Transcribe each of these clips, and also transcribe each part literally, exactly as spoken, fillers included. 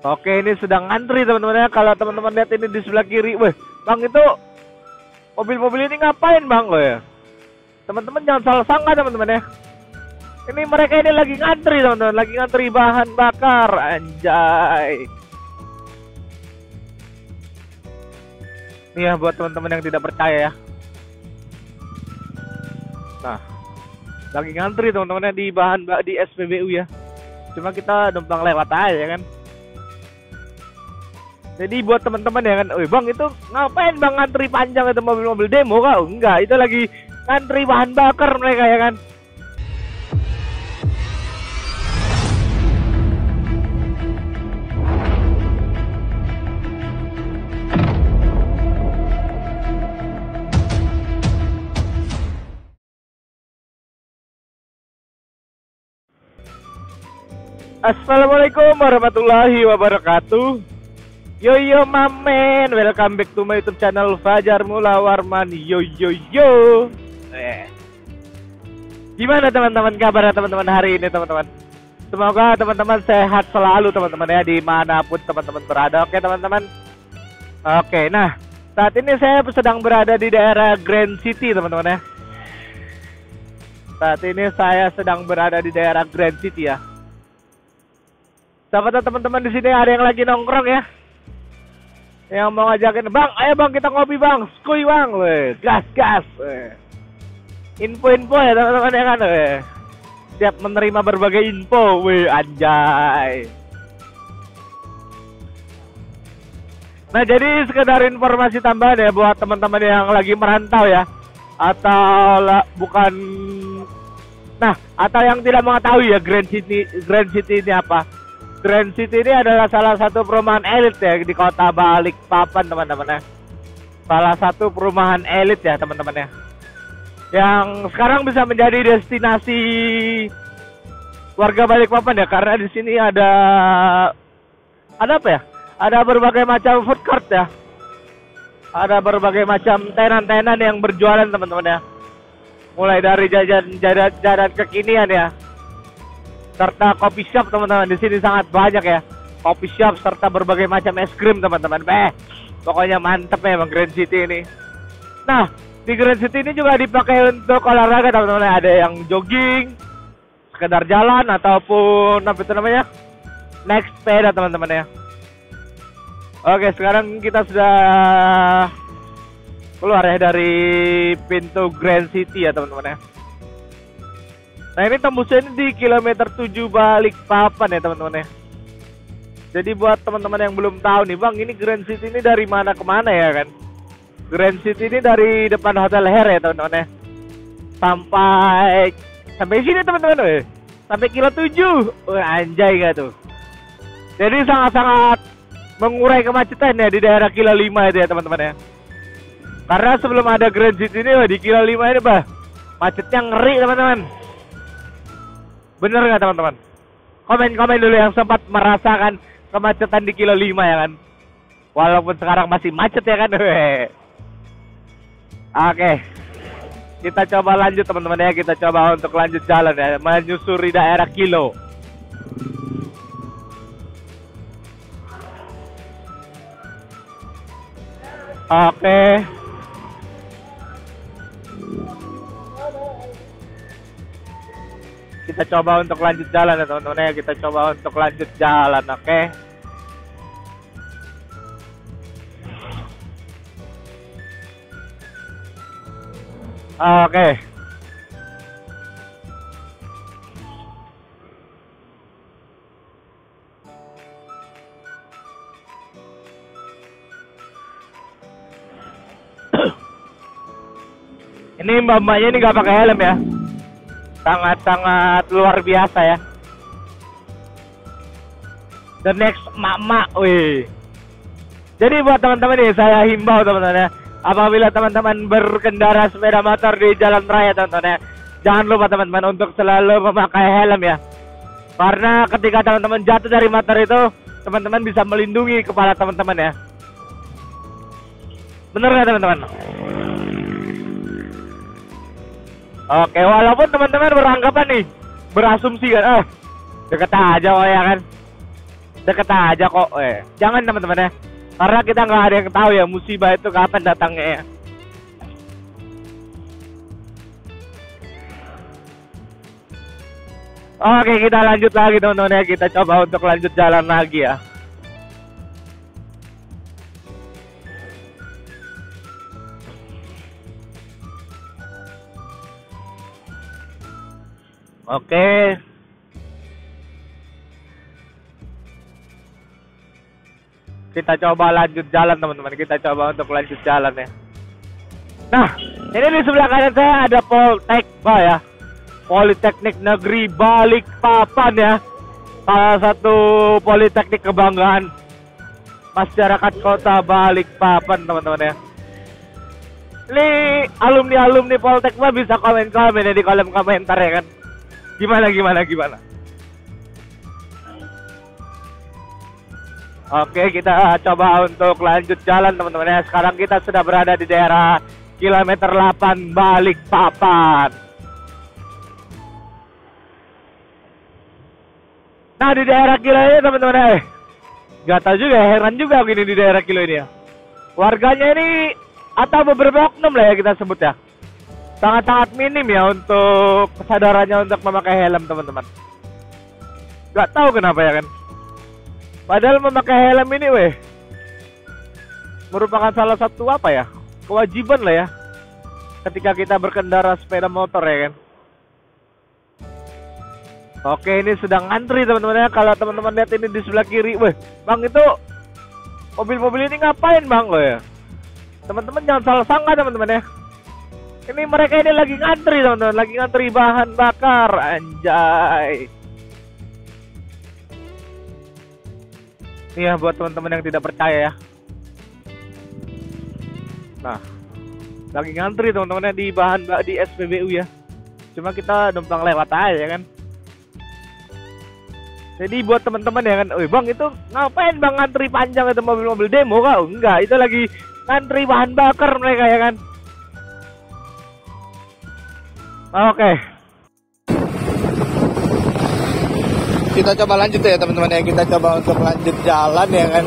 Oke, ini sedang ngantri teman-teman ya. Kalau teman-teman lihat ini di sebelah kiri, weh, Bang itu mobil-mobil ini ngapain Bang lo ya? Teman-teman jangan salah sangka teman-teman ya. Ini mereka ini lagi ngantri teman-teman, lagi ngantri bahan bakar, anjay. Ini ya buat teman-teman yang tidak percaya ya. Nah, lagi ngantri teman-teman ya di bahan di S P B U ya. Cuma kita numpang lewat aja kan. Jadi buat teman-teman ya kan, "Wih Bang itu ngapain Bang ngantri panjang itu mobil-mobil demo kau?" Enggak, itu lagi ngantri bahan bakar mereka ya kan. Assalamualaikum warahmatullahi wabarakatuh. Yo yo mamen, welcome back to my YouTube channel Fajar Mula Warman. Yo yo yo. Eh. Gimana teman-teman kabarnya teman-teman hari ini teman-teman? Semoga teman-teman sehat selalu teman-teman ya dimanapun teman-teman berada. Oke teman-teman. Oke, nah saat ini saya sedang berada di daerah Grand City teman-teman ya. Saat ini saya sedang berada di daerah Grand City ya. Siapa teman-teman di sini ada yang lagi nongkrong ya? Yang mau ngajakin, "Bang, ayo Bang kita ngopi Bang, skuy Bang." Weh, gas gas. Weh. Info-info ya teman-teman ya kan. Weh. Siap menerima berbagai info. Weh, anjay. Nah, jadi sekedar informasi tambahan ya buat teman-teman yang lagi merantau ya. Atau lah, bukan Nah, atau yang tidak mengetahui ya Grand City Grand City ini apa? Grand City ini adalah salah satu perumahan elit ya di kota Balikpapan teman-teman ya. Salah satu perumahan elit ya teman-teman ya. Yang sekarang bisa menjadi destinasi warga Balikpapan ya, karena di sini ada ada apa ya? Ada berbagai macam food court ya. Ada berbagai macam tenan-tenan yang berjualan teman-teman ya. Mulai dari jajan-jajan kekinian ya. Serta coffee shop teman-teman, di sini sangat banyak ya coffee shop serta berbagai macam es krim teman-teman. Beh, pokoknya mantep ya Bang Grand City ini. Nah, di Grand City ini juga dipakai untuk olahraga teman-teman. Ada yang jogging, sekedar jalan ataupun apa itu namanya, naik sepeda teman-teman ya. Oke, sekarang kita sudah keluar ya dari pintu Grand City ya teman-teman ya. Nah ini tembusnya ini di kilometer tujuh Balikpapan ya teman-teman ya. Jadi buat teman-teman yang belum tahu nih Bang, ini Grand City ini dari mana ke mana ya kan? Grand City ini dari depan Hotel Her ya teman-teman ya. Sampai sampai sini teman-teman ya. Sampai kilo tujuh. Wah, anjay gak tuh. Jadi sangat-sangat mengurai kemacetan ya di daerah kilo lima itu ya teman-teman ya. Karena sebelum ada Grand City ini wah, di kilo lima ini bah macetnya ngeri teman-teman. Bener nggak teman-teman? Komen-komen dulu yang sempat merasakan kemacetan di kilo lima ya kan. Walaupun sekarang masih macet ya kan. Oke, kita coba lanjut teman-teman ya. Kita coba untuk lanjut jalan ya, menyusuri daerah kilo. Oke. Kita coba untuk lanjut jalan ya teman-teman ya. Kita coba untuk lanjut jalan, oke okay? Oke okay. Ini mbak-mbaknya ini gak pakai helm ya. Sangat-sangat luar biasa ya. The next mak-mak, wih. Jadi buat teman-teman nih, saya himbau teman-teman ya, apabila teman-teman berkendara sepeda motor di jalan raya teman-teman ya, jangan lupa teman-teman untuk selalu memakai helm ya. Karena ketika teman-teman jatuh dari motor itu, teman-teman bisa melindungi kepala teman-teman ya. Bener nggak teman-teman? Oke, walaupun teman-teman beranggapan nih, berasumsi kan, ah, deket aja oh ya kan. deket aja kok. Eh, jangan teman-teman ya. Karena kita nggak ada yang tahu ya musibah itu kapan datangnya ya. Oke, kita lanjut lagi teman-teman ya. Kita coba untuk lanjut jalan lagi ya. Oke. Kita coba lanjut jalan teman-teman. Kita coba untuk lanjut jalan ya. Nah, ini di sebelah kanan saya ada Poltekba ya. Politeknik Negeri Balikpapan ya. Salah satu politeknik kebanggaan masyarakat kota Balikpapan teman-teman ya. Ini alumni-alumni Poltekba bisa komen-komen ya di kolom komentar ya kan. Gimana gimana gimana. Oke, kita coba untuk lanjut jalan teman-teman ya. Sekarang kita sudah berada di daerah kilometer delapan Balikpapan. Nah, di daerah kilo ini teman-teman ya. Gak tahu juga, heran juga gini di daerah kilo ini ya. Warganya ini atau beberapa oknum lah ya kita sebut ya. Sangat-sangat minim ya untuk kesadarannya untuk memakai helm teman-teman. Gak tahu kenapa ya kan. Padahal memakai helm ini weh merupakan salah satu apa ya, kewajiban lah ya ketika kita berkendara sepeda motor ya kan. Oke, ini sedang ngantri teman-teman ya. Kalau teman-teman lihat ini di sebelah kiri, weh bang itu mobil-mobil ini ngapain bang lo ya. Teman-teman jangan salah sangka teman-teman ya. Ini mereka ini lagi ngantri teman-teman, lagi ngantri bahan bakar, anjay. Ini ya buat teman-teman yang tidak percaya ya. Nah, lagi ngantri teman-teman ya di bahan di S P B U ya. Cuma kita numpang lewat aja kan. Jadi buat teman-teman ya kan, "Wih bang itu ngapain bang ngantri panjang itu mobil-mobil demo kau?" Enggak, itu lagi ngantri bahan bakar mereka ya kan. Oke. Kita coba lanjut ya teman-teman ya. Kita coba untuk lanjut jalan ya kan.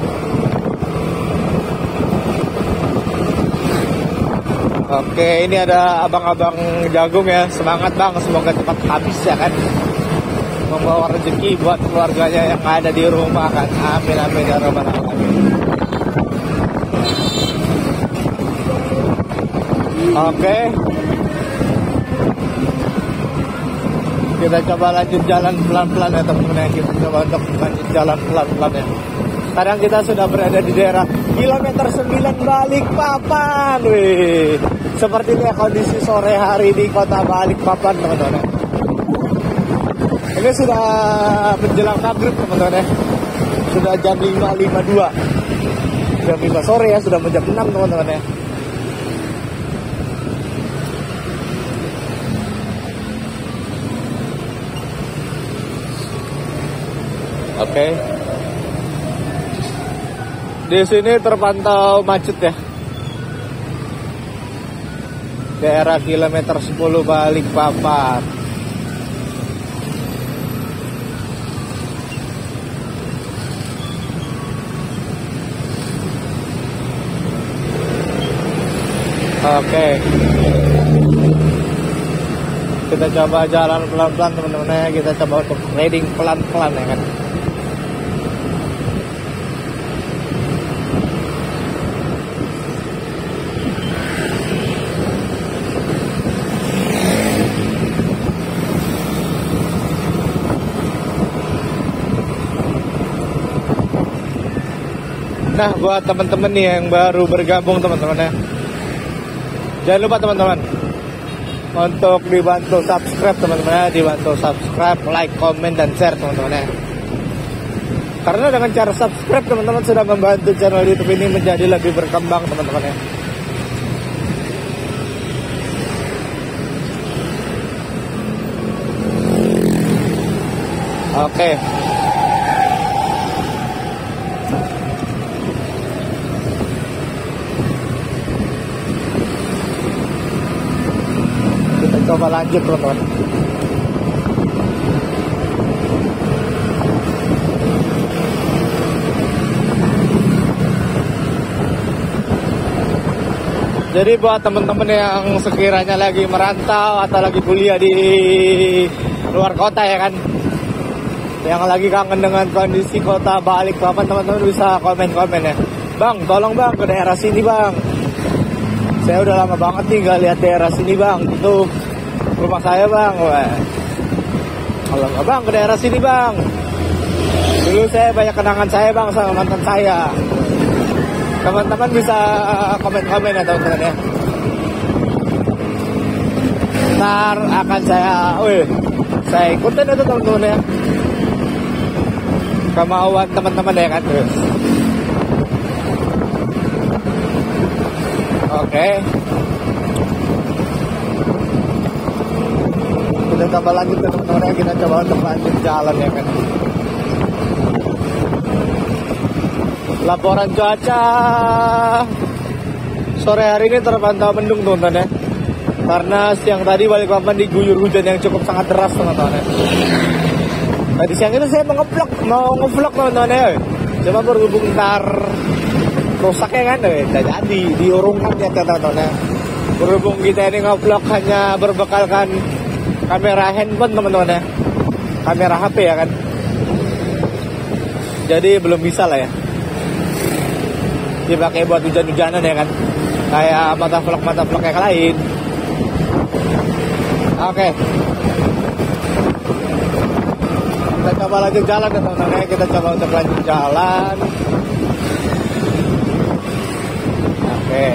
Oke, ini ada abang-abang jagung ya. Semangat bang, semoga cepat habis ya kan. Membawa rezeki buat keluarganya yang ada di rumah kan. Amin amin ya rabbal alamin. Oke. Kita coba lanjut jalan pelan-pelan ya teman-teman ya. Kita coba untuk lanjut jalan pelan-pelan ya. Sekarang kita sudah berada di daerah kilometer sembilan Balikpapan. Wih, seperti ini ya kondisi sore hari di kota Balikpapan teman-teman ya. Ini sudah menjelang maghrib teman-teman ya. Sudah jam lima lima puluh dua. Jam lima sore ya, sudah jam enam teman-teman ya. Oke. Okay. Di sini terpantau macet ya. Daerah kilometer sepuluh Balikpapan. Oke. Okay. Kita coba jalan pelan-pelan teman-teman ya. Kita coba untuk riding pelan-pelan ya kan. Nah, buat teman-teman nih yang baru bergabung teman-teman ya, jangan lupa teman-teman untuk dibantu subscribe teman-teman ya, dibantu subscribe, like, komen, dan share teman-teman ya. Karena dengan cara subscribe teman-teman sudah membantu channel YouTube ini menjadi lebih berkembang teman-teman ya. Oke. Coba lanjut teman-teman. Jadi buat teman-teman yang sekiranya lagi merantau atau lagi kuliah di luar kota ya kan, yang lagi kangen dengan kondisi kota Balikpapan, teman-teman bisa komen-komen ya. Bang, tolong bang ke daerah sini bang. Saya udah lama banget nih gak lihat daerah sini bang. Itu rumah saya bang. Wah. Kalau nggak bang ke daerah sini bang. Dulu saya banyak kenangan saya bang sama mantan saya. Teman-teman bisa komen-komen ya teman-teman ya. Ntar akan saya, wih, saya ikutin itu teman-teman ya. Kemauan teman-teman ya kan. Terus. Oke. Kita coba lanjut ke teman-teman ya. Kita coba untuk lanjut jalan ya kan. Laporan cuaca sore hari ini terpantau mendung teman-teman ya. Karena siang tadi Balikpapan diguyur hujan yang cukup sangat deras teman-teman ya. Tadi siang itu saya mau nge-vlog, mau nge-vlog teman-teman ya. Cuma berhubung ntar rusaknya kan ya, jadi diurungkan ya teman-teman ya. Berhubung kita ini nge-vlog hanya berbekalkan kamera handphone teman-teman ya. Kamera H P ya kan. Jadi belum bisa lah ya dipakai buat hujan-hujanan ya kan, kayak mata vlog mata vlog yang lain. Oke, kita coba lanjut jalan ya teman-teman. Kita coba untuk lanjut jalan. Oke.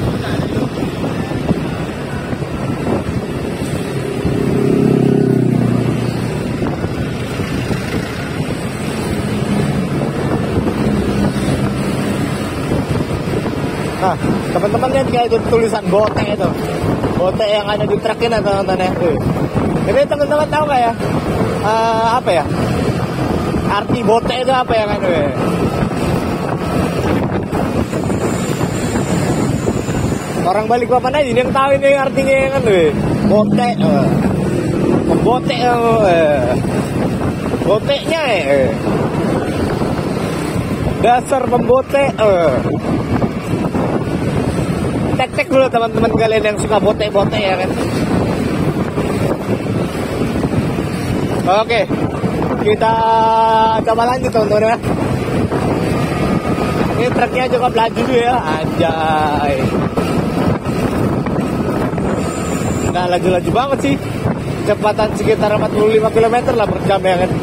Nah, teman-teman lihat kayak itu tulisan bote itu, bote yang ada di truk ini teman-teman ya. Jadi teman-teman tahu nggak ya, uh, apa ya arti bote itu apa ya kan? Orang Balikpapan aja yang tahu ini artinya kan, bote, uh. bote, uh. botenya ya, dasar pembote. Uh. Tek-tek dulu teman-teman kalian yang suka bote-bote ya kan. Oke, kita coba lanjut teman-teman ya. Ini truknya cukup laju ya, anjay. Nggak laju-laju banget sih, kecepatan sekitar empat puluh lima kilometer lah per jam ya kan.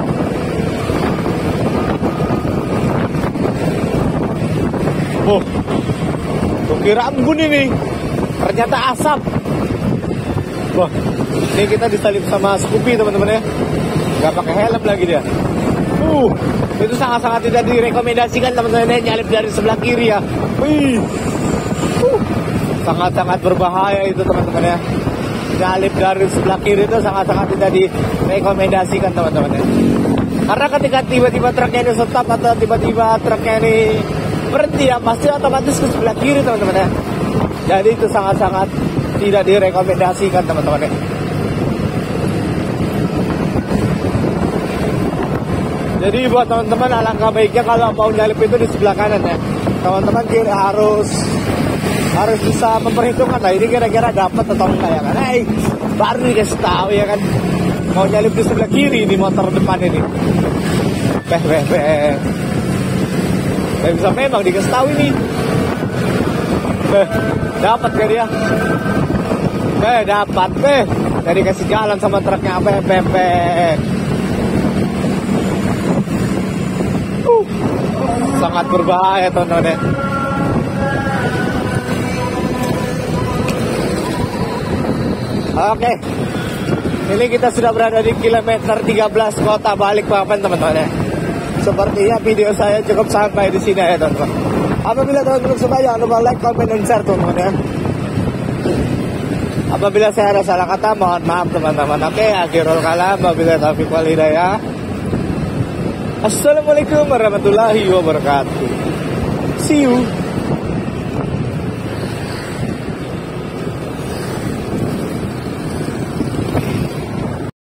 Oh, kira embun ini, ternyata asap. Wah, ini kita disalip sama Scoopy teman-teman ya. Gak pakai helm lagi dia. Uh, itu sangat-sangat tidak direkomendasikan teman-teman ya, nyalip dari sebelah kiri ya. Wih, uh, sangat-sangat berbahaya itu teman-teman ya. Nyalip dari sebelah kiri itu sangat-sangat tidak direkomendasikan teman-teman ya. Karena ketika tiba-tiba truknya ini stop atau tiba-tiba truknya ini berhenti ya, pasti otomatis ke sebelah kiri teman-teman ya. Jadi itu sangat-sangat tidak direkomendasikan teman-teman ya. Jadi buat teman-teman alangkah baiknya kalau mau nyalip itu di sebelah kanan ya. Teman-teman kira harus harus bisa memperhitungkan lah ini kira-kira dapat atau enggak ya kan. Hei, baru dikasih tahu ya kan. Mau nyalip di sebelah kiri di motor depan ini. Beh beh beh. Gak bisa memang dikasih tahu ini. Beh, dapat kan dia? Beh, dapat beh. Jadi kasih jalan sama truknya beh beh beh. Uh, sangat berbahaya teman-teman ya. Oke, ini kita sudah berada di kilometer tiga belas kota Balikpapan teman-teman ya. Sepertinya video saya cukup sampai di sini ya teman-teman. Apabila teman-teman suka jangan lupa like, comment, dan share teman-teman ya. Apabila saya ada salah kata mohon maaf teman-teman. Oke, akhirul kalam, wabillahi taufiq wal hidayah. Assalamualaikum warahmatullahi wabarakatuh. See you.